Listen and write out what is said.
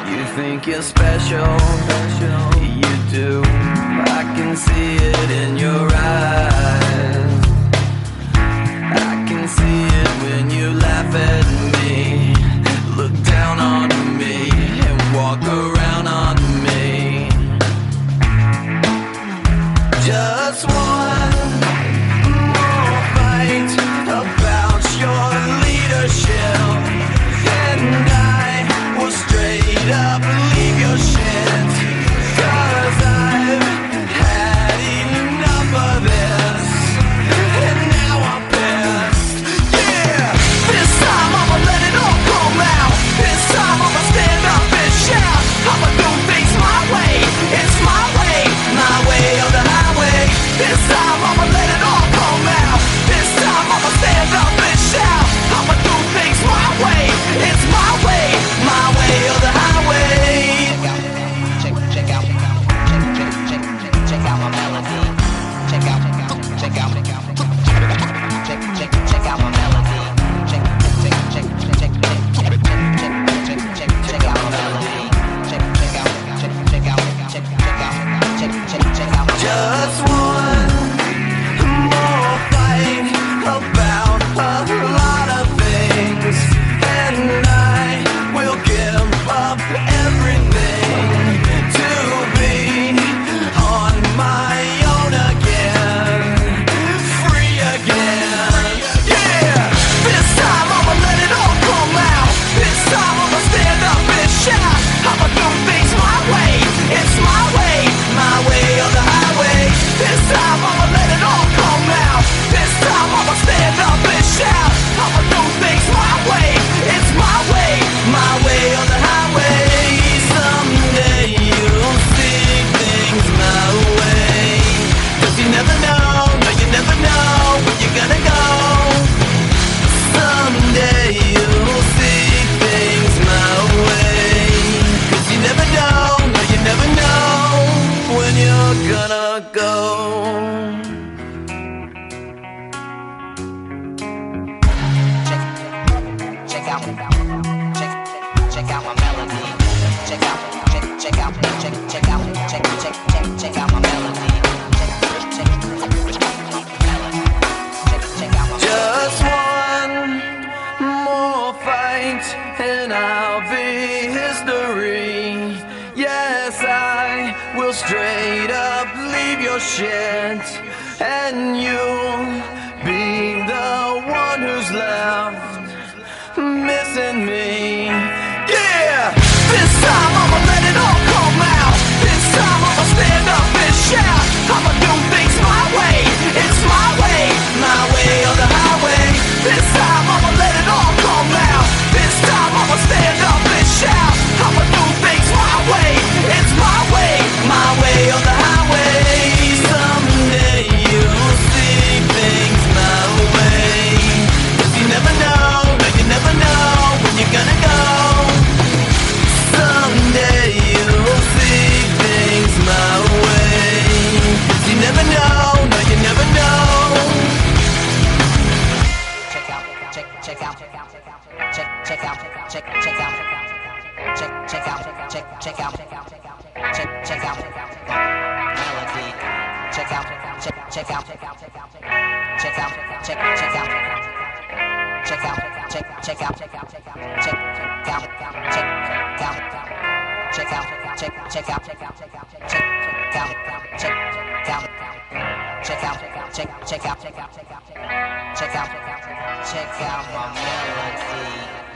You think you're special, you do. I can see it in your eyes. I can see it when you laugh at me, look down on me, and walk around on me. Just one more fight about your leadership, and I will straight up leave your shit. 'Cause I've had enough of this, and now I'm pissed. Yeah, this time I'ma let it all come out. This time I'ma stand up and shout. I'ma do things my way. It's my way or the highway. This time I'ma let it all come out. This time I'ma stand up and shout. I'ma do things my way. It's my way or the highway. Check out my melody. Check out my melody. Check out my melody. Check out my melody. Just one more fight about a lot of things, and I will give up everything to be on my own again, free again. Yeah, this time I'ma let it all come out. This time I'ma stand up and shout. I'ma do things my way. It's my way or the highway. This time I'ma let it all come out. This time I'ma stand up and shout. I'ma do things my way. It's my way or the highway. Someday you'll see things my way. 'Cause you never know, no you never know where you're gonna go. Someday you'll see things my way. 'Cause you never know, no you never know when you're gonna go. Check out my melody. Check out my melody. Check out my melody. Just one more fight and I'll be history. Yes, I will straight up leave your shit, and you'll be the one who's left missing me. Yeah, this time I'ma let it all come out. This time I'ma stand up and shout. I'ma do things my way. It's my way or the highway. This time I'ma let it all come out. This time I'ma stand up and shout. I'ma do things my way. It's my way or the highway. Someday you'll see things my way. 'Cause you never know, no you never know when you're gonna go. Someday you'll see things my way. 'Cause you never know, no you never know. Check out melody. Check out my melody.